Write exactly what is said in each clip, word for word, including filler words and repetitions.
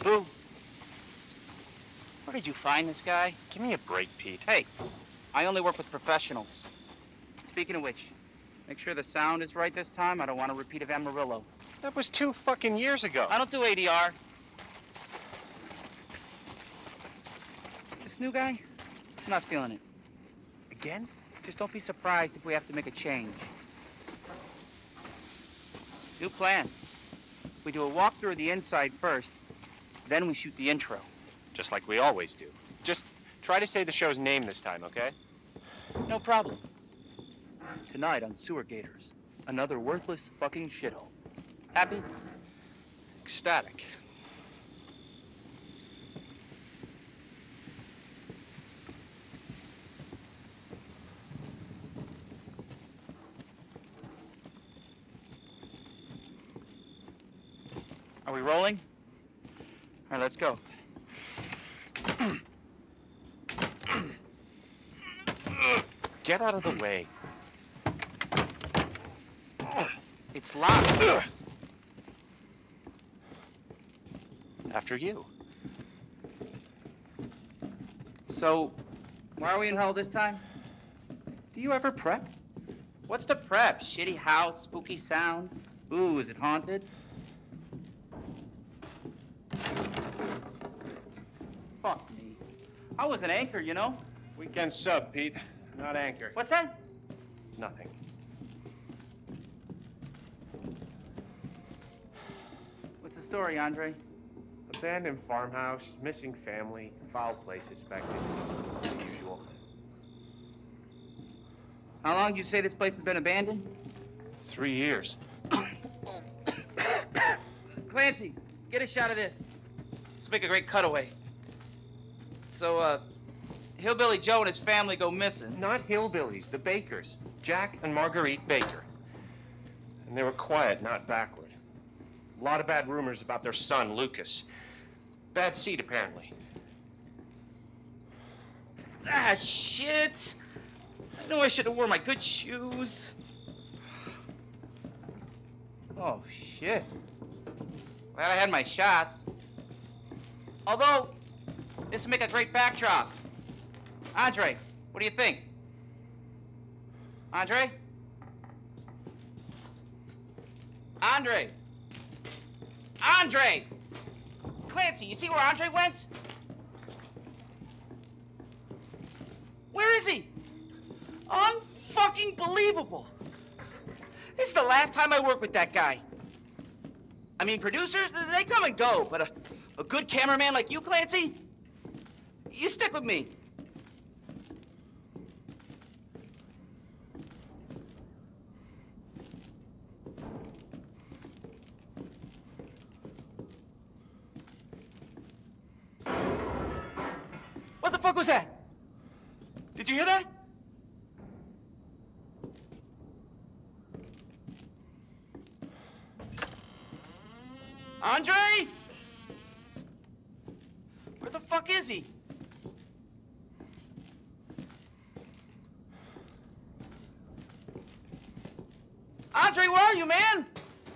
Who? Where did you find this guy? Give me a break, Pete. Hey, I only work with professionals. Speaking of which, make sure the sound is right this time. I don't want a repeat of Amarillo. That was two fucking years ago. I don't do A D R. This new guy, I'm not feeling it. Again? Just don't be surprised if we have to make a change. New plan. We do a walkthrough of the inside first, then we shoot the intro. Just like we always do. Just try to say the show's name this time, okay? No problem. Tonight on Sewer Gators, another worthless fucking shithole. Happy? Ecstatic. Are we rolling? All right, let's go. Get out of the way. It's locked. After you. So, why are we in hell this time? Do you ever prep? What's the prep? Shitty house, spooky sounds? Ooh, is it haunted? Fuck me. I was an anchor, you know? Weekend sub, Pete. Not anchor. What's that? Nothing. What's the story, Andre? Abandoned farmhouse, missing family, foul play suspected. The usual. How long did you say this place has been abandoned? Three years. Clancy, get a shot of this. Let's make a great cutaway. So, uh, Hillbilly Joe and his family go missing. Not hillbillies, the Bakers. Jack and Marguerite Baker. And they were quiet, not backward. A lot of bad rumors about their son, Lucas. Bad seed, apparently. Ah, shit! I know I should have worn my good shoes. Oh, shit. Glad I had my shots. Although, this would make a great backdrop. Andre, what do you think? Andre? Andre! Andre! Clancy, you see where Andre went? Where is he? Unfucking believable. This is the last time I work with that guy. I mean, producers, they come and go, but a, a good cameraman like you, Clancy, you stick with me. What the fuck was that? Did you hear that? Andre? Where the fuck is he? Andre, where are you, man?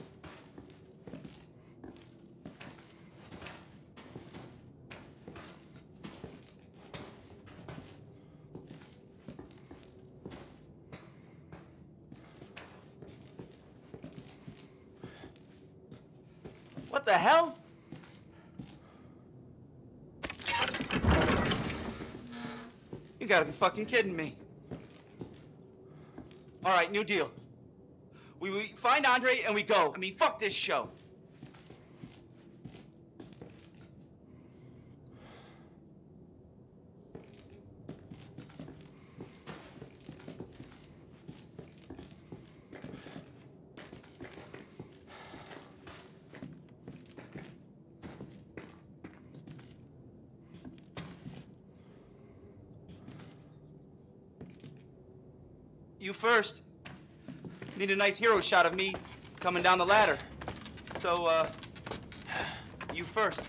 What the hell? You gotta be fucking kidding me. All right, new deal. We, we find Andre and we go. I mean, fuck this show. You first. Need a nice hero shot of me coming down the ladder. So, uh, you first.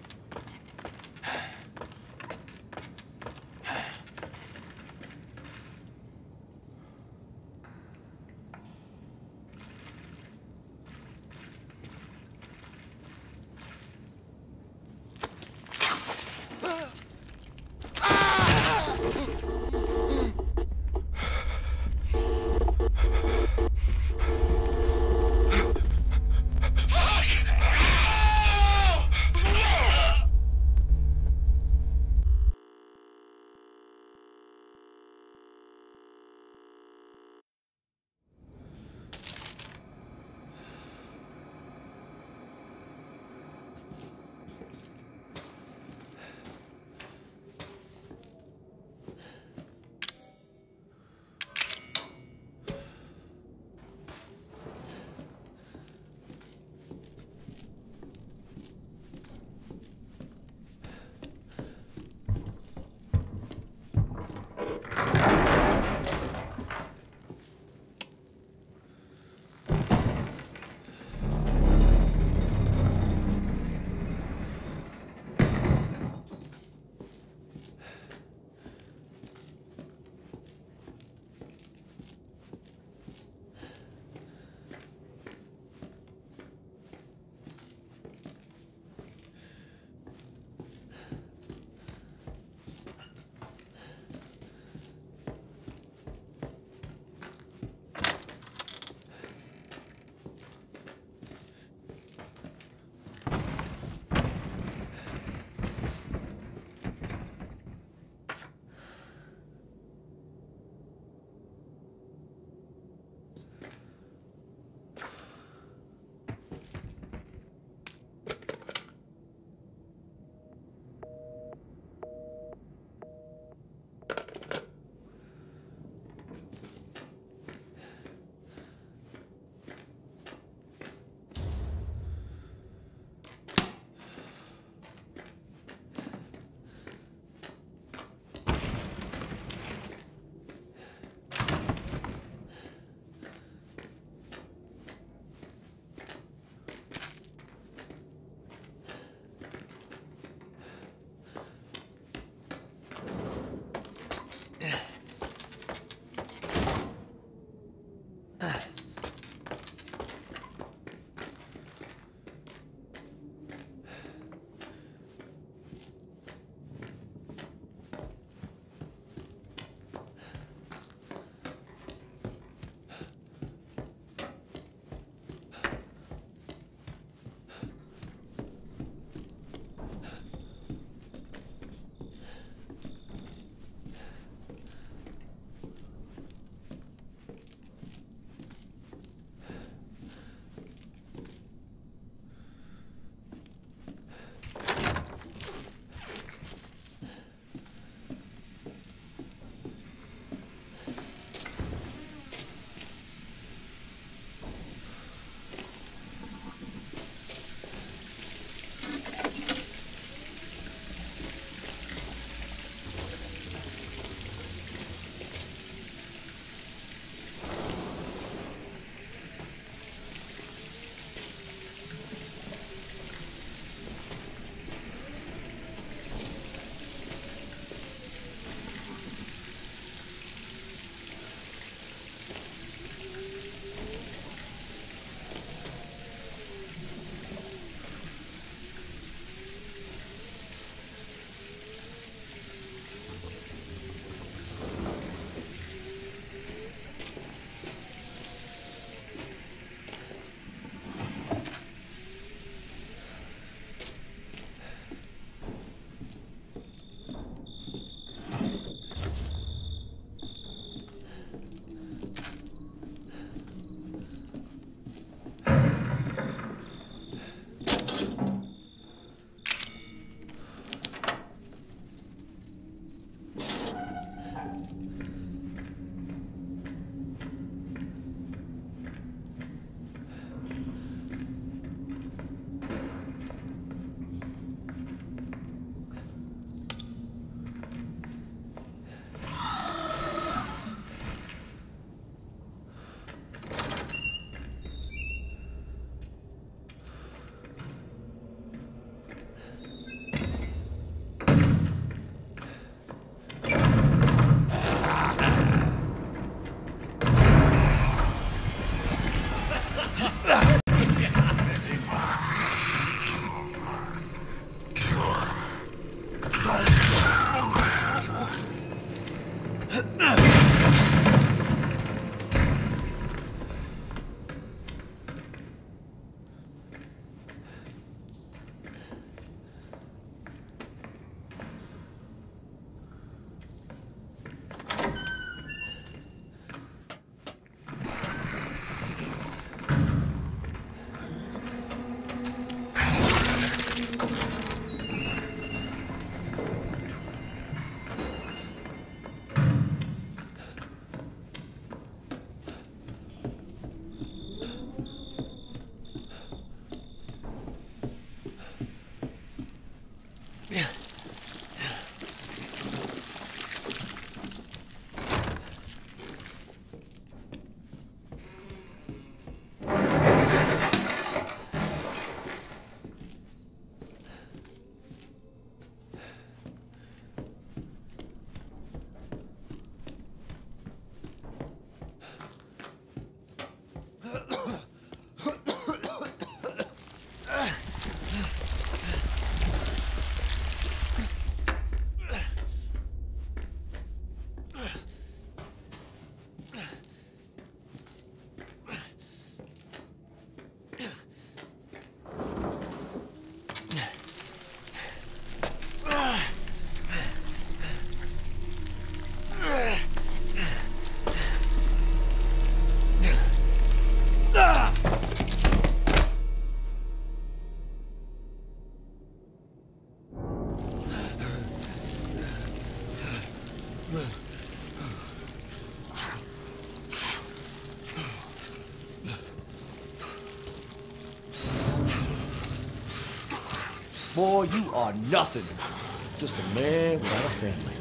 Boy, you are nothing. Just a man without a family.